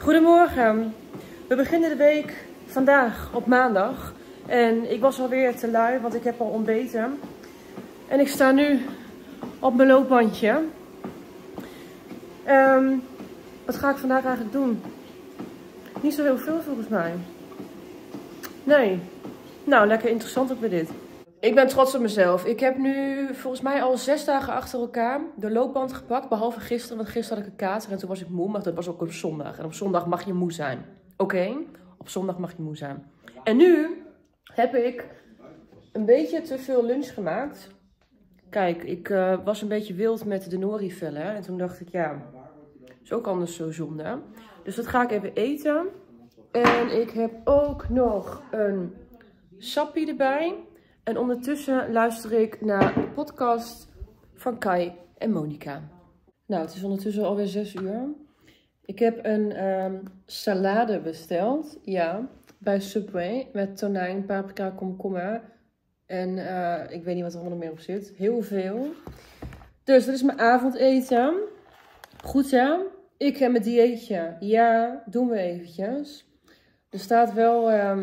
Goedemorgen. We beginnen de week vandaag op maandag. En ik was alweer te lui, want ik heb al ontbeten. En ik sta nu op mijn loopbandje. Wat ga ik vandaag eigenlijk doen? Niet zo heel veel volgens mij. Nee. Nou, lekker interessant ook weer dit. Ik ben trots op mezelf. Ik heb nu volgens mij al 6 dagen achter elkaar de loopband gepakt. Behalve gisteren, want gisteren had ik een kater en toen was ik moe. Maar dat was ook op zondag. En op zondag mag je moe zijn. Oké? Op zondag mag je moe zijn. En nu heb ik een beetje te veel lunch gemaakt. Kijk, ik was een beetje wild met de nori-vellen. En toen dacht ik, ja, is ook anders zo zonde. Dus dat ga ik even eten. En ik heb ook nog een sappie erbij. En ondertussen luister ik naar de podcast van Kai en Monica. Nou, het is ondertussen alweer 6 uur. Ik heb een salade besteld. Ja, bij Subway. Met tonijn, paprika, komkommer. En ik weet niet wat er allemaal meer op zit. Heel veel. Dus dat is mijn avondeten. Goed hè? Ik heb mijn dieetje. Ja, doen we eventjes. Er staat wel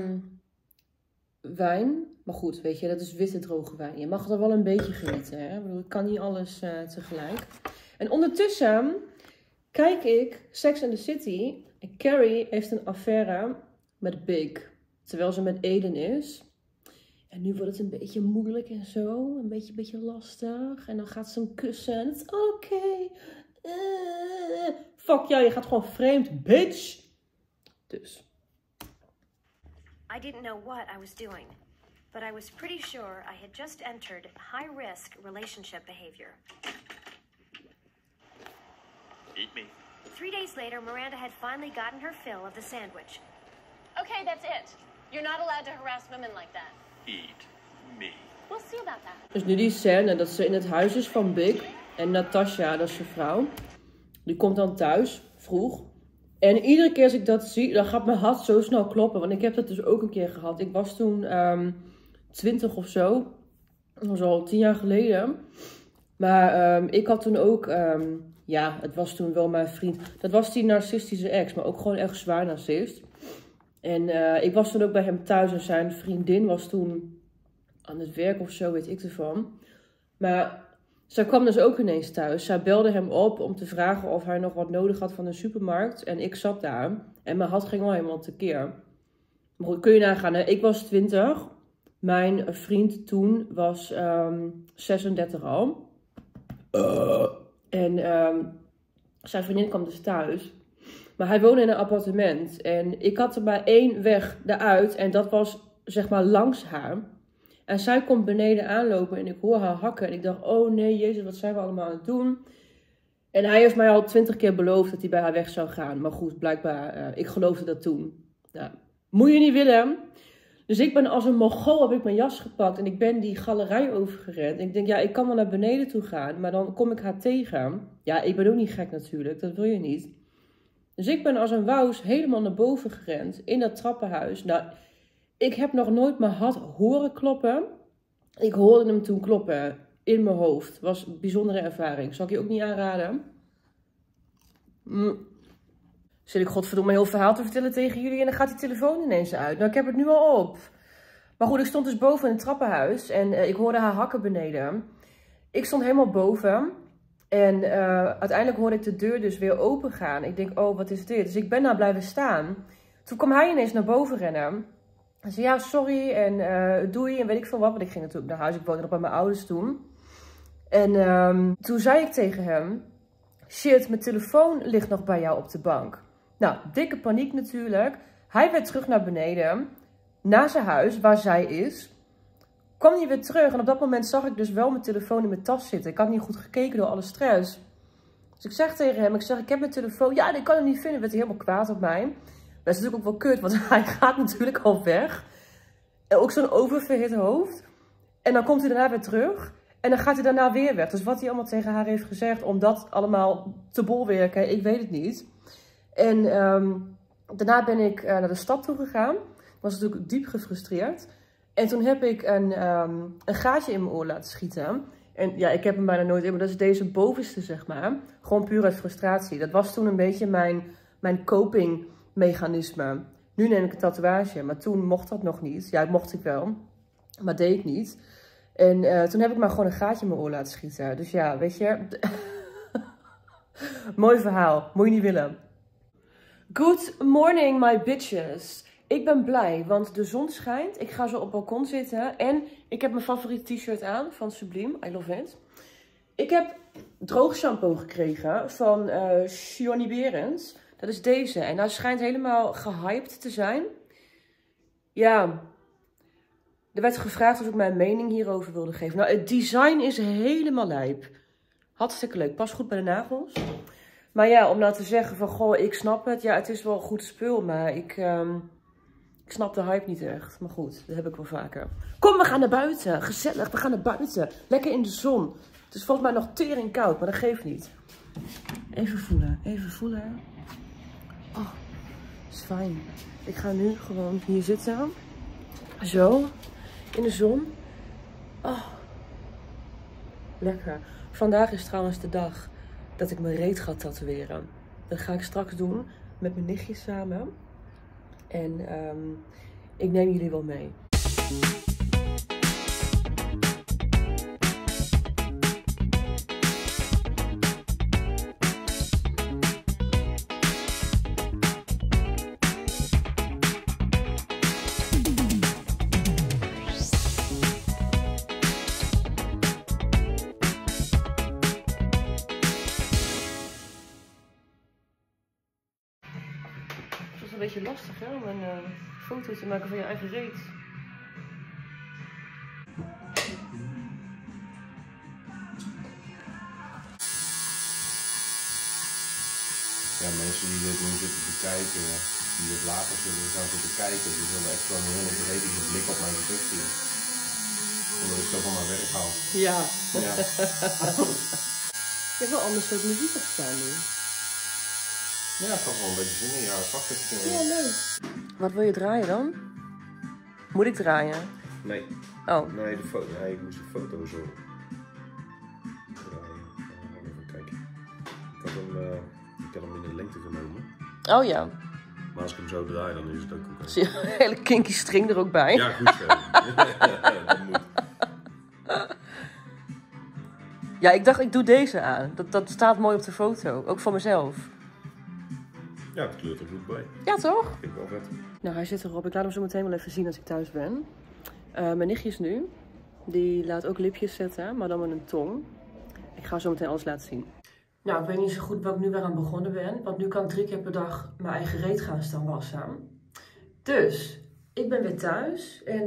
wijn. Maar goed, weet je, dat is witte droge wijn. Je mag er wel een beetje genieten. Hè? Ik bedoel, ik kan niet alles tegelijk. En ondertussen kijk ik Sex and the City. En Carrie heeft een affaire met Big. Terwijl ze met Aiden is. En nu wordt het een beetje moeilijk en zo. Een beetje lastig. En dan gaat ze hem kussen. En het is oké. Fuck jou, je gaat gewoon vreemd, bitch. Dus. I didn't know what I was doing, but I was pretty sure I had just entered high-risk relationship behavior. Eat me. 3 days later, Miranda had finally gotten her fill of the sandwich. Okay, that's it. You're not allowed to harass women like that. Eat me. We'll see about that. Dus nu die scène dat ze in het huis is van Big. En Natasha, dat is zijn vrouw. Die komt dan thuis, vroeg. En iedere keer als ik dat zie, dan gaat mijn hart zo snel kloppen. Want ik heb dat dus ook een keer gehad. Ik was toen 20 of zo. Dat was al 10 jaar geleden. Maar ik had toen ook, ja, het was toen wel mijn vriend. Dat was die narcistische ex, maar ook gewoon echt zwaar narcist. En ik was toen ook bij hem thuis en zijn vriendin was toen aan het werk of zo, weet ik ervan. Maar zij kwam dus ook ineens thuis. Zij belde hem op om te vragen of hij nog wat nodig had van de supermarkt. En ik zat daar. En mijn hart ging al helemaal tekeer. Maar goed, kun je nagaan. Hè? Ik was 20. Mijn vriend toen was 36 al. En zijn vriendin kwam dus thuis. Maar hij woonde in een appartement. En ik had er maar 1 weg eruit. En dat was zeg maar langs haar. En zij komt beneden aanlopen en ik hoor haar hakken. En ik dacht, oh nee, jezus, wat zijn we allemaal aan het doen? En hij heeft mij al 20 keer beloofd dat hij bij haar weg zou gaan. Maar goed, blijkbaar, ik geloofde dat toen. Nou, moet je niet willen. Dus ik ben als een Mongool, heb ik mijn jas gepakt en ik ben die galerij overgerend. En ik denk, ja, ik kan wel naar beneden toe gaan, maar dan kom ik haar tegen. Ja, ik ben ook niet gek natuurlijk, dat wil je niet. Dus ik ben als een wous helemaal naar boven gerend, in dat trappenhuis. Nou, ik heb nog nooit mijn hart horen kloppen. Ik hoorde hem toen kloppen in mijn hoofd. Was een bijzondere ervaring. Zal ik je ook niet aanraden. Zit ik godverdomme een heel verhaal te vertellen tegen jullie en dan gaat die telefoon ineens uit. Nou, ik heb het nu al op. Maar goed, ik stond dus boven in het trappenhuis en ik hoorde haar hakken beneden. Ik stond helemaal boven en uiteindelijk hoorde ik de deur dus weer open gaan. Ik denk, oh, wat is dit? Dus ik ben daar blijven staan. Toen kwam hij ineens naar boven rennen. Hij zei, ja, sorry en doei en weet ik veel wat. Want ik ging natuurlijk naar huis. Ik woonde nog bij mijn ouders toen. En toen zei ik tegen hem, shit, mijn telefoon ligt nog bij jou op de bank. Nou, dikke paniek natuurlijk. Hij werd terug naar beneden, naar zijn huis, waar zij is. Kwam hij weer terug en op dat moment zag ik dus wel mijn telefoon in mijn tas zitten. Ik had niet goed gekeken door alle stress. Dus ik zeg tegen hem, ik heb mijn telefoon. Ja, ik kan hem niet vinden. Werd hij helemaal kwaad op mij. Dat is natuurlijk ook wel kut, want hij gaat natuurlijk al weg. En ook zo'n oververhit hoofd. En dan komt hij daarna weer terug. En dan gaat hij daarna weer weg. Dus wat hij allemaal tegen haar heeft gezegd om dat allemaal te bolwerken, ik weet het niet. En daarna ben ik naar de stad toe gegaan. Ik was natuurlijk diep gefrustreerd. En toen heb ik een gaatje in mijn oor laten schieten. En ja, ik heb hem bijna nooit in, maar dat is deze bovenste, zeg maar. Gewoon puur uit frustratie. Dat was toen een beetje mijn mijn copingmechanisme. Nu neem ik een tatoeage, maar toen mocht dat nog niet. Ja, mocht ik wel, maar deed ik niet. En toen heb ik maar gewoon een gaatje in mijn oor laten schieten. Dus ja, weet je. Mooi verhaal, moet je niet willen. Good morning, my bitches. Ik ben blij, want de zon schijnt. Ik ga zo op het balkon zitten. En ik heb mijn favoriete t-shirt aan van Sublime. I love it. Ik heb droog shampoo gekregen van Johnny Berends. Dat is deze. En hij schijnt helemaal gehyped te zijn. Ja. Er werd gevraagd of ik mijn mening hierover wilde geven. Nou, het design is helemaal lijp. Hartstikke leuk. Pas goed bij de nagels. Maar ja, om nou te zeggen van, goh, ik snap het. Ja, het is wel goed spul, maar ik snap de hype niet echt. Maar goed, dat heb ik wel vaker. Kom, we gaan naar buiten. Gezellig, we gaan naar buiten. Lekker in de zon. Het is volgens mij nog tering koud, maar dat geeft niet. Even voelen, even voelen. Oh, is fijn. Ik ga nu gewoon hier zitten. Zo, in de zon. Oh, lekker. Vandaag is trouwens de dag dat ik mijn reet ga tatoeëren. Dat ga ik straks doen met mijn nichtje samen. En ik neem jullie wel mee. Het is een beetje lastig hè, om een foto te maken van je eigen reet. Ja, mensen die dit nu zitten te kijken, die het later zullen gaan zitten kijken, die zullen echt wel een hele gretige blik op mijn gezicht zien. Omdat ik zo van mijn werk hou. Ja. Ja. Je hebt wel anders soort muziek op staan nu. Ja, toch wel een beetje zin in. Ja, pak het. Ja, leuk. Wat wil je draaien dan? Moet ik draaien? Nee. Oh. Nee, ik moest de foto zo draaien. Even kijken. Ik had hem in de lengte genomen. Oh ja. Maar als ik hem zo draai, dan is het ook oké. Zie je een hele kinky string er ook bij? Ja, goed zo. Dat moet. Ja, ik dacht ik doe deze aan. Dat staat mooi op de foto. Ook voor mezelf. Ja, het kleurt er goed bij. Ja, toch? Vind ik wel vet. Nou, hij zit erop. Ik laat hem zo meteen wel even zien als ik thuis ben. Mijn nichtjes nu. Die laat ook lipjes zetten, maar dan met een tong. Ik ga zo meteen alles laten zien. Nou, ik weet niet zo goed wat ik nu weer aan begonnen ben. Want nu kan ik 3 keer per dag mijn eigen reet gaan staan wassen. Dus, ik ben weer thuis. En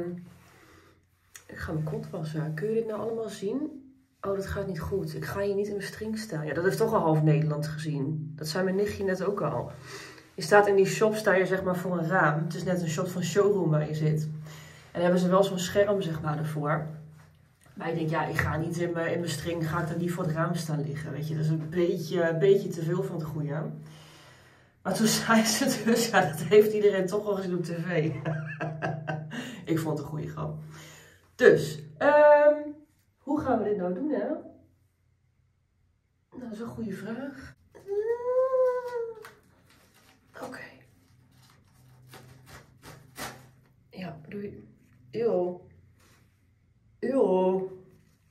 ik ga mijn kont wassen. Kun je dit nou allemaal zien? Oh, dat gaat niet goed. Ik ga hier niet in mijn string staan. Ja, dat heeft toch al half Nederland gezien. Dat zei mijn nichtje net ook al. Je staat in die shop, sta je zeg maar voor een raam. Het is net een soort van showroom waar je zit. En dan hebben ze wel zo'n scherm zeg maar ervoor. Maar ik denk, ja, ik ga niet in mijn string, ga ik dan niet voor het raam staan liggen. Weet je, dat is een beetje te veel van het goede. Maar toen zei ze dus, ja, dat heeft iedereen toch al gezien op tv. Ik vond het een goede grap. Dus, hoe gaan we dit nou doen, hè? Nou, dat is een goede vraag. Oké. Ja, doei. Eeuw. Eeuw.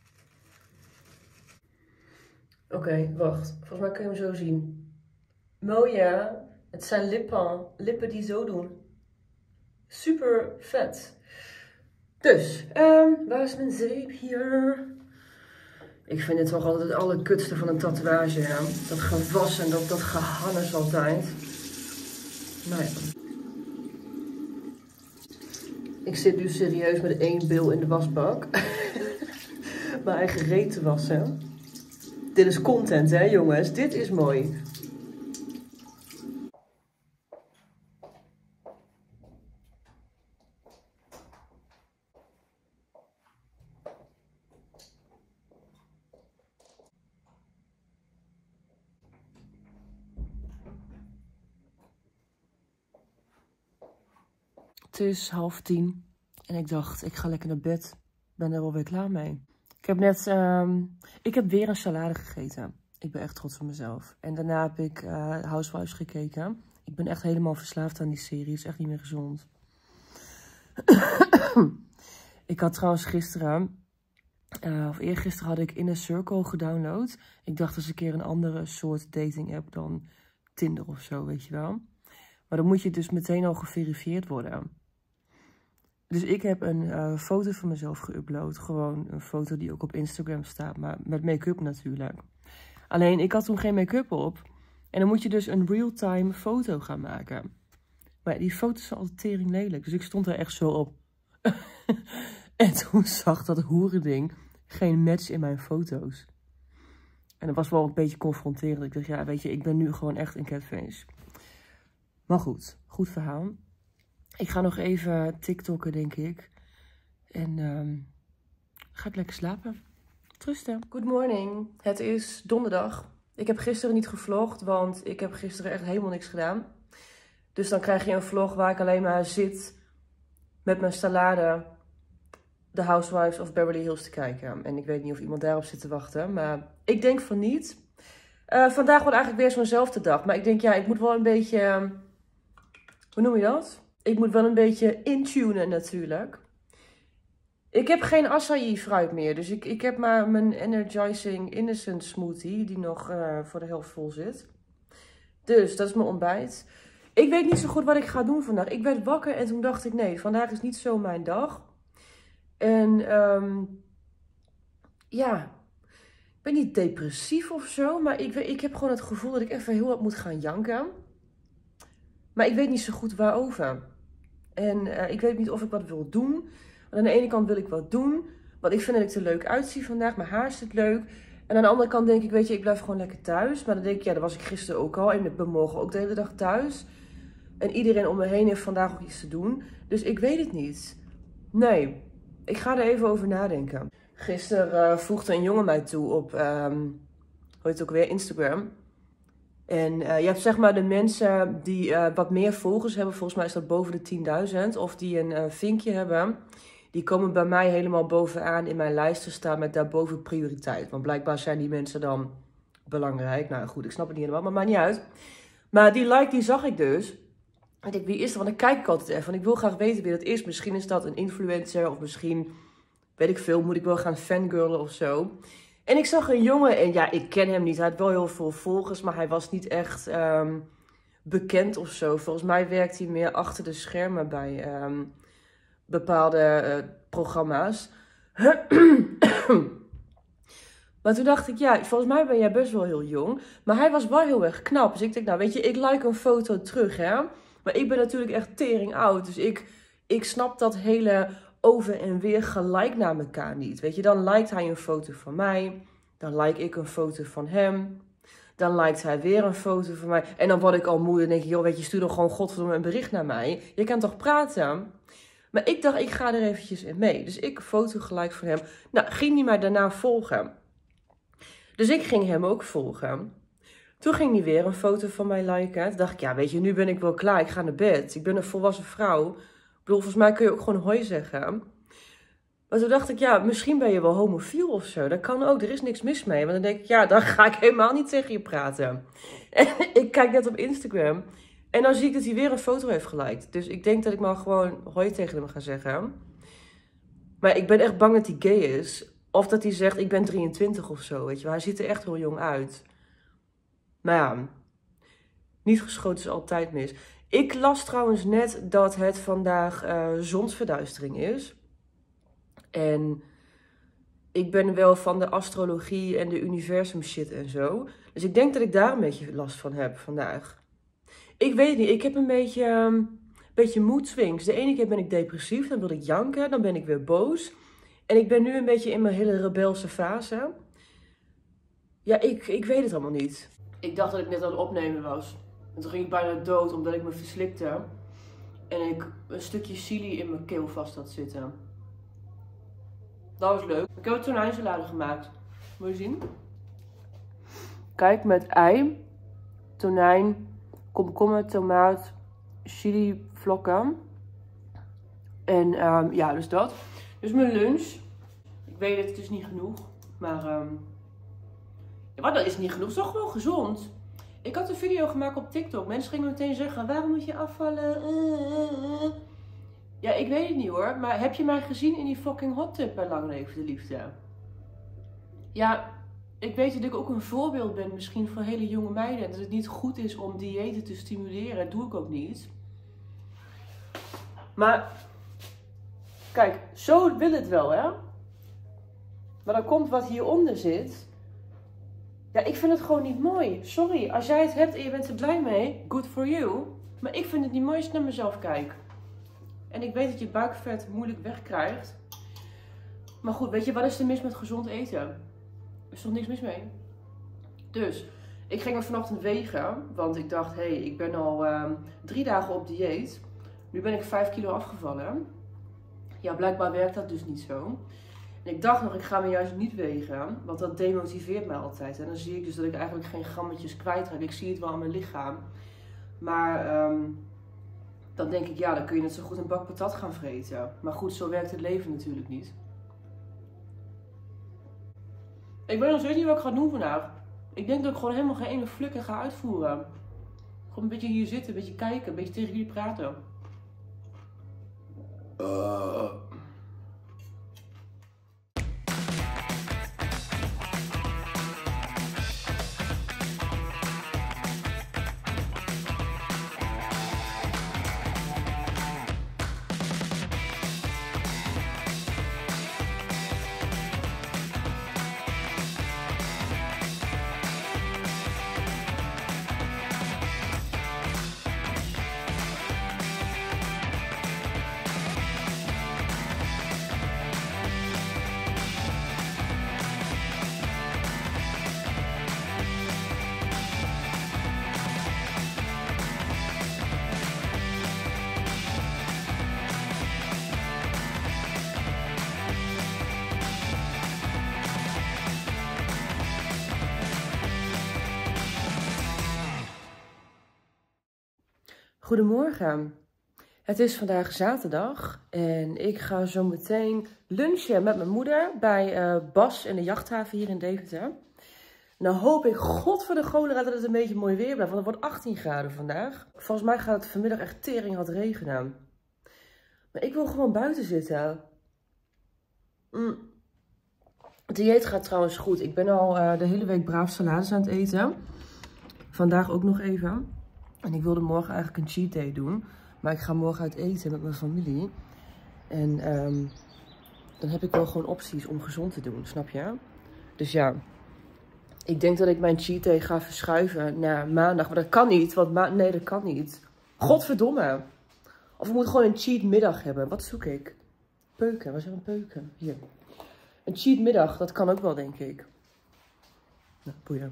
Oké, wacht. Volgens mij kun je hem zo zien. Mooi, hè? Het zijn lippen. Lippen die zo doen. Super vet. Dus, waar is mijn zeep hier? Ik vind het toch altijd het allerkutste van een tatoeage, hè? Dat gewas en dat gehannes altijd. Nou ja. Ik zit nu serieus met 1 bil in de wasbak. Mijn eigen reet te wassen. Dit is content, hè jongens? Dit is mooi. Het is 9:30 en ik dacht, ik ga lekker naar bed. Ben er alweer klaar mee. Ik heb net, ik heb weer een salade gegeten. Ik ben echt trots op mezelf. En daarna heb ik Housewives gekeken. Ik ben echt helemaal verslaafd aan die serie. Het is echt niet meer gezond. Ik had trouwens gisteren, of eergisteren had ik Inner Circle gedownload. Ik dacht eens een keer een andere soort dating app dan Tinder of zo, weet je wel. Maar dan moet je dus meteen al geverifieerd worden. Dus ik heb een foto van mezelf geüpload. Gewoon een foto die ook op Instagram staat, maar met make-up natuurlijk. Alleen, ik had toen geen make-up op. En dan moet je dus een real-time foto gaan maken. Maar die foto's zijn altijd tering lelijk. Dus ik stond er echt zo op. En toen zag dat hoerending geen match in mijn foto's. En dat was wel een beetje confronterend. Ik dacht, ja, weet je, ik ben nu gewoon echt een catfish. Maar goed, goed verhaal. Ik ga nog even TikTokken, denk ik. En ga ik lekker slapen. Trusten. Good morning. Het is donderdag. Ik heb gisteren niet gevlogd, want ik heb gisteren echt helemaal niks gedaan. Dus dan krijg je een vlog waar ik alleen maar zit met mijn salade The Housewives of Beverly Hills te kijken. En ik weet niet of iemand daarop zit te wachten, maar ik denk van niet. Vandaag wordt eigenlijk weer zo'nzelfde dag. Maar ik denk, ja, ik moet wel een beetje... hoe noem je dat? Ik moet wel een beetje intunen natuurlijk. Ik heb geen acai fruit meer. Dus ik heb maar mijn Energizing Innocent Smoothie. Die nog voor de helft vol zit. Dus dat is mijn ontbijt. Ik weet niet zo goed wat ik ga doen vandaag. Ik werd wakker en toen dacht ik, nee, vandaag is niet zo mijn dag. En ja, ik ben niet depressief of zo. Maar ik heb gewoon het gevoel dat ik even heel wat moet gaan janken. Maar ik weet niet zo goed waarover. En ik weet niet of ik wat wil doen. Want aan de ene kant wil ik wat doen. Want ik vind dat ik er leuk uitzie vandaag. Mijn haar zit leuk. En aan de andere kant denk ik, weet je, ik blijf gewoon lekker thuis. Maar dan denk ik, ja, dat was ik gisteren ook al. En ik ben morgen ook de hele dag thuis. En iedereen om me heen heeft vandaag ook iets te doen. Dus ik weet het niet. Nee, ik ga er even over nadenken. Gisteren voegde een jongen mij toe op, hoe heet het ook weer, Instagram. En je hebt zeg maar de mensen die wat meer volgers hebben. Volgens mij is dat boven de 10.000. Of die een vinkje hebben. Die komen bij mij helemaal bovenaan in mijn lijst te staan met daarboven prioriteit. Want blijkbaar zijn die mensen dan belangrijk. Nou goed, ik snap het niet helemaal, maar maakt niet uit. Maar die like die zag ik dus. En ik denk, wie is dat? Want dan kijk ik altijd even. Want ik wil graag weten wie dat is. Misschien is dat een influencer. Of misschien, weet ik veel, moet ik wel gaan fangirlen of zo. En ik zag een jongen. En ja, ik ken hem niet. Hij had wel heel veel volgers. Maar hij was niet echt bekend of zo. Volgens mij werkt hij meer achter de schermen bij bepaalde programma's. Maar toen dacht ik, ja, volgens mij ben jij best wel heel jong. Maar hij was wel heel erg knap. Dus ik denk, nou weet je, ik like een foto terug, hè. Maar ik ben natuurlijk echt tering oud. Dus ik snap dat hele over en weer gelijk naar elkaar niet. Weet je, dan liked hij een foto van mij. Dan like ik een foto van hem. Dan liked hij weer een foto van mij. En dan word ik al moe en denk ik, joh, weet je, stuur dan gewoon godverdomme een bericht naar mij. Je kan toch praten? Maar ik dacht, ik ga er eventjes in mee. Dus ik een foto gelijk van hem. Nou, ging hij mij daarna volgen. Dus ik ging hem ook volgen. Toen ging hij weer een foto van mij liken. Toen dacht ik, ja, weet je, nu ben ik wel klaar. Ik ga naar bed. Ik ben een volwassen vrouw. Ik bedoel, volgens mij kun je ook gewoon hoi zeggen. Maar toen dacht ik, ja, misschien ben je wel homofiel of zo. Dat kan ook, er is niks mis mee. Want dan denk ik, ja, dan ga ik helemaal niet tegen je praten. En ik kijk net op Instagram. En dan zie ik dat hij weer een foto heeft geliked. Dus ik denk dat ik maar gewoon hoi tegen hem ga zeggen. Maar ik ben echt bang dat hij gay is. Of dat hij zegt, ik ben 23 of zo, weet je wel. Hij ziet er echt heel jong uit. Maar ja, niet geschoten is altijd mis. Ik las trouwens net dat het vandaag zonsverduistering is. En ik ben wel van de astrologie en de universum shit en zo. Dus ik denk dat ik daar een beetje last van heb vandaag. Ik weet niet, ik heb een beetje mood swings. De ene keer ben ik depressief, dan wil ik janken, dan ben ik weer boos. En ik ben nu een beetje in mijn hele rebelse fase. Ja, ik weet het allemaal niet. Ik dacht dat ik net aan het opnemen was. En toen ging ik bijna dood omdat ik me verslikte. En ik een stukje chili in mijn keel vast had zitten. Dat was leuk. Ik heb een tonijnsalade gemaakt. Moet je zien? Kijk, met ei, tonijn, komkommer, tomaat, chili vlokken. En ja, dus dat. Dus mijn lunch. Ik weet het, het is niet genoeg. Maar Maar dat is niet genoeg. Het is toch gewoon gezond. Ik had een video gemaakt op TikTok. Mensen gingen meteen zeggen, waarom moet je afvallen? Ja, ik weet het niet hoor. Maar heb je mij gezien in die fucking hot tub bij Lang Leven de Liefde? Ja, ik weet dat ik ook een voorbeeld ben misschien voor hele jonge meiden. En dat het niet goed is om diëten te stimuleren. Dat doe ik ook niet. Maar, kijk, zo wil het wel hè. Maar dan komt wat hieronder zit. Ja, ik vind het gewoon niet mooi. Sorry, als jij het hebt en je bent er blij mee, good for you. Maar ik vind het niet mooi als ik naar mezelf kijk. En ik weet dat je buikvet moeilijk wegkrijgt. Maar goed, weet je, wat is er mis met gezond eten? Er is toch niks mis mee? Dus, ik ging me vanochtend wegen. Want ik dacht, hé, ik ben al 3 dagen op dieet. Nu ben ik 5 kilo afgevallen. Ja, blijkbaar werkt dat dus niet zo. En ik dacht nog, ik ga me juist niet wegen, want dat demotiveert mij altijd. En dan zie ik dus dat ik eigenlijk geen grammetjes kwijtraak. Ik zie het wel aan mijn lichaam. Maar dan denk ik, ja, dan kun je net zo goed een bak patat gaan vreten. Maar goed, zo werkt het leven natuurlijk niet. Ik weet nog steeds niet wat ik ga doen vandaag. Ik denk dat ik gewoon helemaal geen ene flikker ga uitvoeren. Gewoon een beetje hier zitten, een beetje kijken, een beetje tegen jullie praten. Goedemorgen. Het is vandaag zaterdag en ik ga zo meteen lunchen met mijn moeder bij Bas in de jachthaven hier in Deventer. Nou hoop ik, god voor de cholera, dat het een beetje mooi weer blijft, want het wordt 18 graden vandaag. Volgens mij gaat het vanmiddag echt tering hard regenen. Maar ik wil gewoon buiten zitten. Het dieet gaat trouwens goed. Ik ben al de hele week braaf salades aan het eten. Vandaag ook nog even. En ik wilde morgen eigenlijk een cheat day doen. Maar ik ga morgen uit eten met mijn familie. En dan heb ik wel gewoon opties om gezond te doen, snap je? Dus ja, ik denk dat ik mijn cheat day ga verschuiven naar maandag. Maar dat kan niet, want nee, dat kan niet. Godverdomme. Of ik moet gewoon een cheat middag hebben. Wat zoek ik? Peuken, waar is er een peuken? Hier. Een cheat middag, dat kan ook wel, denk ik. Nou, boeien.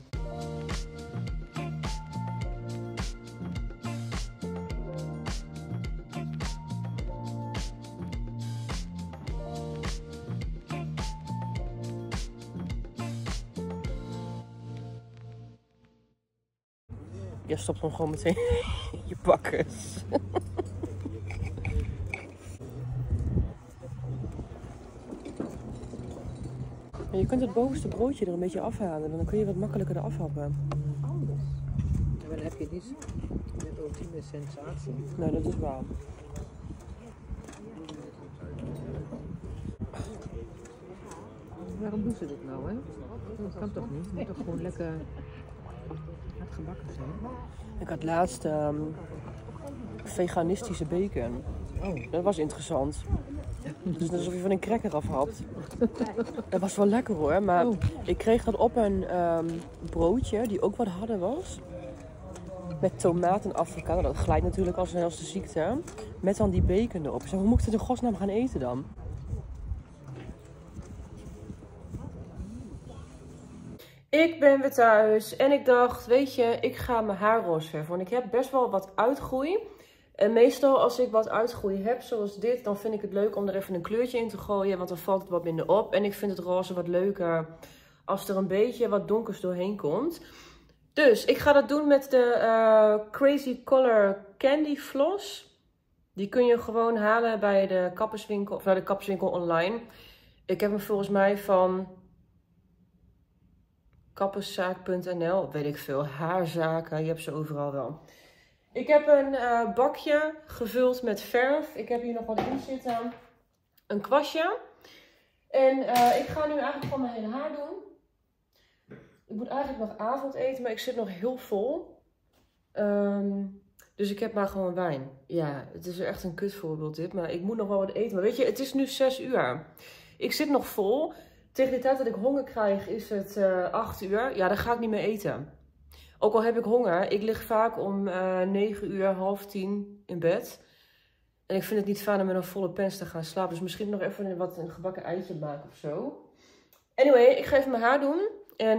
Je stopt hem gewoon meteen in je bakkes. Je kunt het bovenste broodje er een beetje afhalen. Dan kun je wat makkelijker eraf happen. En dan heb je niet de ultieme sensatie. Nee, dat is waar. Waarom doen ze dit nou, hè? Dat kan toch niet? Het moet toch gewoon lekker hard gebakken zijn? Ik had laatst veganistische bacon. Oh. Dat was interessant. Dus alsof je van een cracker afhapt. Dat was wel lekker hoor, maar ik kreeg dat op een broodje die ook wat harder was. Met tomaat en avocado. Dat glijdt natuurlijk als de ziekte. Met dan die bacon erop. Ik zei, hoe moet ik het in godsnaam gaan eten dan? Ik ben weer thuis en ik dacht, weet je, ik ga mijn haar roze verven. Want ik heb best wel wat uitgroei. En meestal als ik wat uitgroei heb, zoals dit, dan vind ik het leuk om er even een kleurtje in te gooien. Want dan valt het wat minder op. En ik vind het roze wat leuker als er een beetje wat donkers doorheen komt. Dus ik ga dat doen met de Crazy Color Candy Floss. Die kun je gewoon halen bij de kapperswinkel, of bij de kapperswinkel online. Ik heb hem volgens mij van Kapperszaak.nl, weet ik veel. Haarzaken, je hebt ze overal wel. Ik heb een bakje gevuld met verf. Ik heb hier nog wat in zitten. Een kwastje. En ik ga nu eigenlijk gewoon mijn hele haar doen. Ik moet eigenlijk nog avondeten, maar ik zit nog heel vol. Dus ik heb maar gewoon wijn. Ja, het is echt een kut voorbeeld dit, maar ik moet nog wel wat eten. Maar weet je, het is nu 6 uur. Ik zit nog vol. Tegen de tijd dat ik honger krijg is het 8 uur. Ja, dan ga ik niet meer eten. Ook al heb ik honger, ik lig vaak om 9 uur, half 10 in bed. En ik vind het niet fijn om met een volle pens te gaan slapen. Dus misschien nog even een gebakken eitje maken of zo. Anyway, ik ga even mijn haar doen. En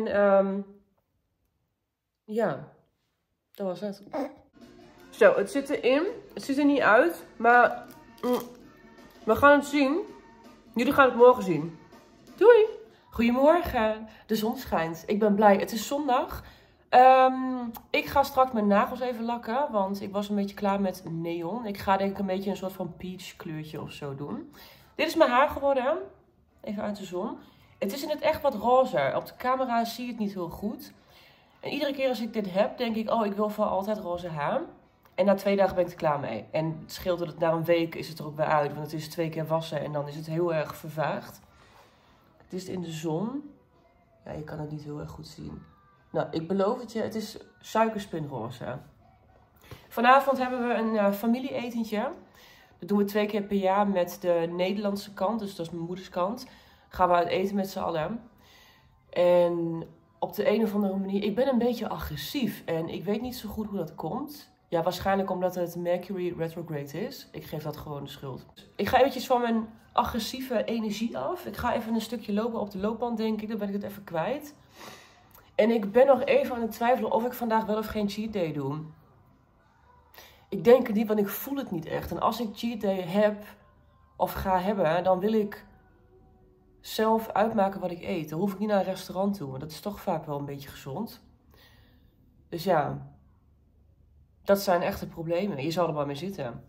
ja, dat was het. Zo, het zit erin. Het ziet er niet uit. Maar we gaan het zien. Jullie gaan het morgen zien. Doei! Goedemorgen. De zon schijnt. Ik ben blij. Het is zondag. Ik ga straks mijn nagels even lakken. Want ik was een beetje klaar met neon. Ik ga denk ik een beetje een soort van peach kleurtje of zo doen. Dit is mijn haar geworden. Even uit de zon. Het is in het echt wat roze. Op de camera zie je het niet heel goed. En iedere keer als ik dit heb, denk ik, oh, ik wil voor altijd roze haar. En na 2 dagen ben ik er klaar mee. En het scheelt dat het na een week is het er ook weer uit. Want het is 2 keer wassen en dan is het heel erg vervaagd. Het is in de zon. Ja, je kan het niet heel erg goed zien. Nou, ik beloof het je, het is suikerspinroze. Vanavond hebben we een familie-etentje. Dat doen we 2 keer per jaar met de Nederlandse kant. Dus dat is mijn moeders kant. Gaan we uit eten met z'n allen. En op de een of andere manier, ik ben een beetje agressief. En ik weet niet zo goed hoe dat komt. Ja, waarschijnlijk omdat het Mercury retrograde is. Ik geef dat gewoon de schuld. Ik ga eventjes van mijn agressieve energie af. Ik ga even een stukje lopen op de loopband, denk ik. Dan ben ik het even kwijt. En ik ben nog even aan het twijfelen of ik vandaag wel of geen cheat day doe. Ik denk het niet, want ik voel het niet echt. En als ik cheat day heb of ga hebben, dan wil ik zelf uitmaken wat ik eet. Dan hoef ik niet naar een restaurant toe. Want dat is toch vaak wel een beetje gezond. Dus ja, dat zijn echte problemen. Je zal er maar mee zitten.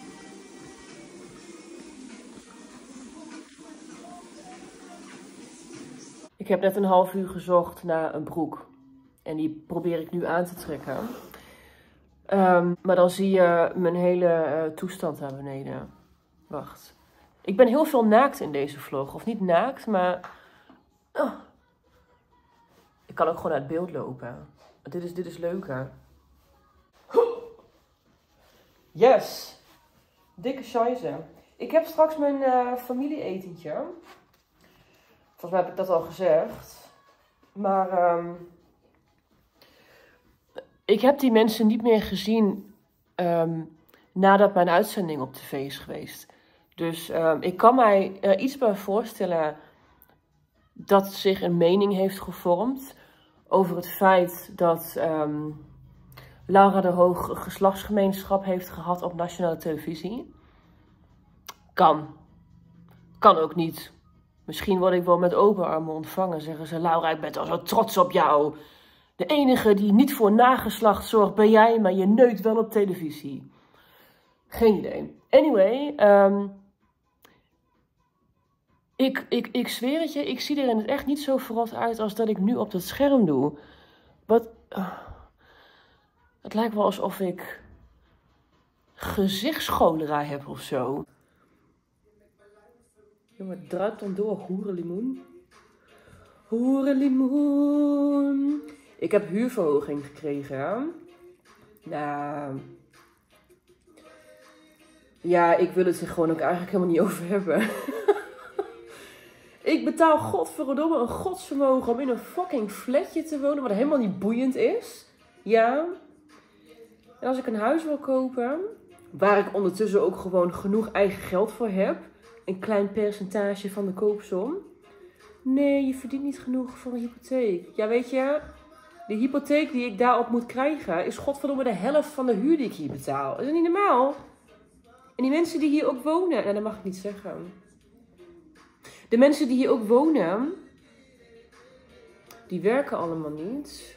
Ik heb net een half uur gezocht naar een broek. En die probeer ik nu aan te trekken. Maar dan zie je mijn hele toestand daar beneden. Wacht. Ik ben heel veel naakt in deze vlog. Of niet naakt, maar ik kan ook gewoon uit beeld lopen. Dit is leuker. Yes! Dikke scheisse. Ik heb straks mijn familie-etentje. Volgens mij heb ik dat al gezegd. Maar ik heb die mensen niet meer gezien nadat mijn uitzending op tv is geweest. Dus ik kan mij iets bij voorstellen dat zich een mening heeft gevormd over het feit dat Laura de Hoog een geslachtsgemeenschap heeft gehad op nationale televisie. Kan. Kan ook niet. Misschien word ik wel met open armen ontvangen. Zeggen ze, Laura, ik ben al zo trots op jou. De enige die niet voor nageslacht zorgt ben jij, maar je neukt wel op televisie. Geen idee. Anyway, ik zweer het je, ik zie er in het echt niet zo verrot uit als dat ik nu op dat scherm doe. Wat... Het lijkt wel alsof ik gezichtscholera heb of zo. Jongen, druipt dan door, hoerenlimoen. Hoerenlimoen. Ik heb huurverhoging gekregen. Nou... Ja, ik wil het er gewoon ook eigenlijk helemaal niet over hebben. Ik betaal godverdomme een godsvermogen om in een fucking flatje te wonen, wat helemaal niet boeiend is. Ja. En als ik een huis wil kopen, waar ik ondertussen ook gewoon genoeg eigen geld voor heb, een klein percentage van de koopsom. Nee, je verdient niet genoeg voor een hypotheek. Ja, weet je, de hypotheek die ik daarop moet krijgen is godverdomme de helft van de huur die ik hier betaal. Is dat niet normaal? En die mensen die hier ook wonen, nou, dat mag ik niet zeggen. De mensen die hier ook wonen, die werken allemaal niet.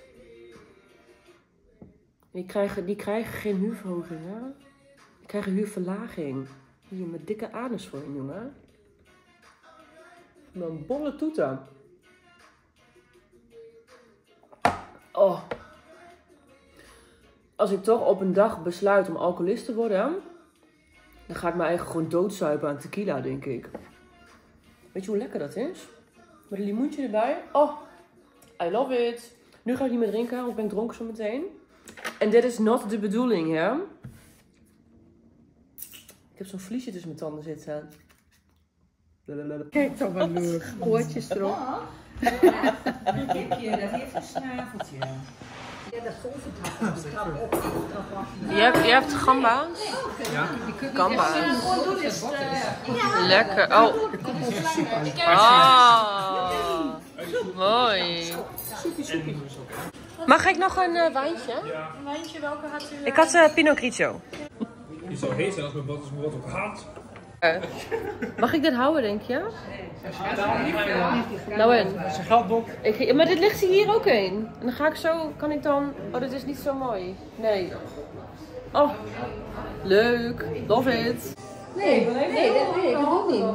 Die krijgen geen huurverhoging, hè? Die krijgen huurverlaging. Hier met dikke anus voor een jongen. Met een bolle toeter. Oh. Als ik toch op een dag besluit om alcoholist te worden, dan ga ik me eigenlijk gewoon doodzuipen aan tequila, denk ik. Weet je hoe lekker dat is? Met een limoentje erbij. Oh, I love it. Nu ga ik niet meer drinken, want ik ben dronken zo meteen. En dit is not de bedoeling, hè? Ik heb zo'n vliesje tussen mijn tanden zitten. Kijk toch wel leuk. Oortjes erop. Een kipje, dat heeft een snaveltje. Ja, dat voelt het trap op. Je hebt gamba's? Ja. Gamba's. Lekker. Oh. Ah. Mooi. Mag ik nog een wijntje? Een wijntje, welke had u? Ik had Pinot Grigio. Die zou heet zijn als mijn bot ook haat. Mag ik dit houden, denk je? Nou en? Zijn geldbok. Maar dit ligt hier ook in. En dan ga ik zo, kan ik dan... Oh, dit is niet zo mooi. Nee. Oh, leuk. Love it. Nee, dat ook niet.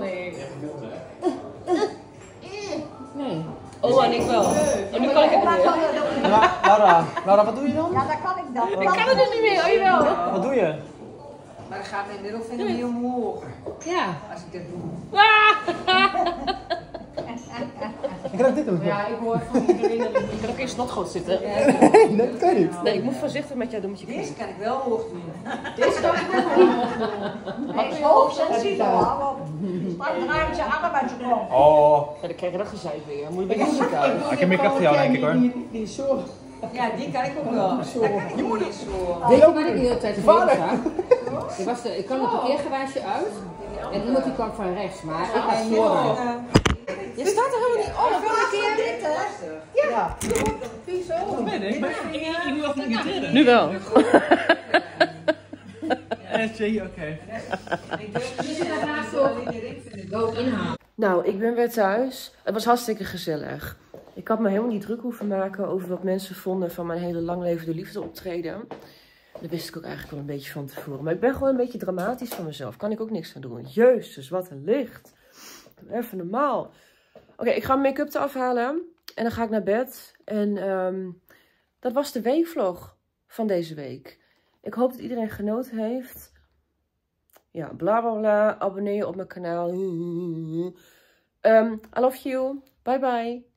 Nee. Oh, en ik wel. En nu kan ik het niet meer. Laura, wat doe je dan? Ja, dat kan ik dan. Ik kan het dus niet meer. Oh, jawel. Wat doe je? Maar dan gaat mijn middelvinger niet omhoog. Ja. Als ik dit doe. Ik ga dit doen. Ja, ik hoor van iedereen. Ik kan ook in snotgoot zitten. Nee, dat kan niet. Nee, ik moet voorzichtig met jou doen met je knieën. Deze kan ik wel hoog doen. Deze kan ik wel hoog doen. Als je hoog sensibel hou op. Maar dan draai je je arm uit je kop. Oh. Ja, dan krijg je dat gezeik weer. Moet je bij je ziekenhuis. Ik heb make-up voor jou, denk ik hoor. Die zo. Ja, die kan ik ook wel. Je moet niet zo. Weet je wat ik de hele tijd zag? Ik kwam het parkeergarage uit. En iemand die kwam van rechts, maar ik was voor haar. Je staat er helemaal niet op. Ja. Ik moet even irriteren. Nu wel. Oké. Nou, ik ben weer thuis. Het was hartstikke gezellig. Ik had me helemaal niet druk hoeven maken over wat mensen vonden van mijn hele lang levende liefde optreden. Dat wist ik ook eigenlijk wel een beetje van tevoren. Maar ik ben gewoon een beetje dramatisch van mezelf. Kan ik ook niks aan doen. Jezus, wat een licht. Even normaal. Oké, ik ga mijn make-up eraf halen. En dan ga ik naar bed. En dat was de weekvlog van deze week. Ik hoop dat iedereen genoten heeft. Ja, bla bla bla. Abonneer je op mijn kanaal. I love you. Bye bye.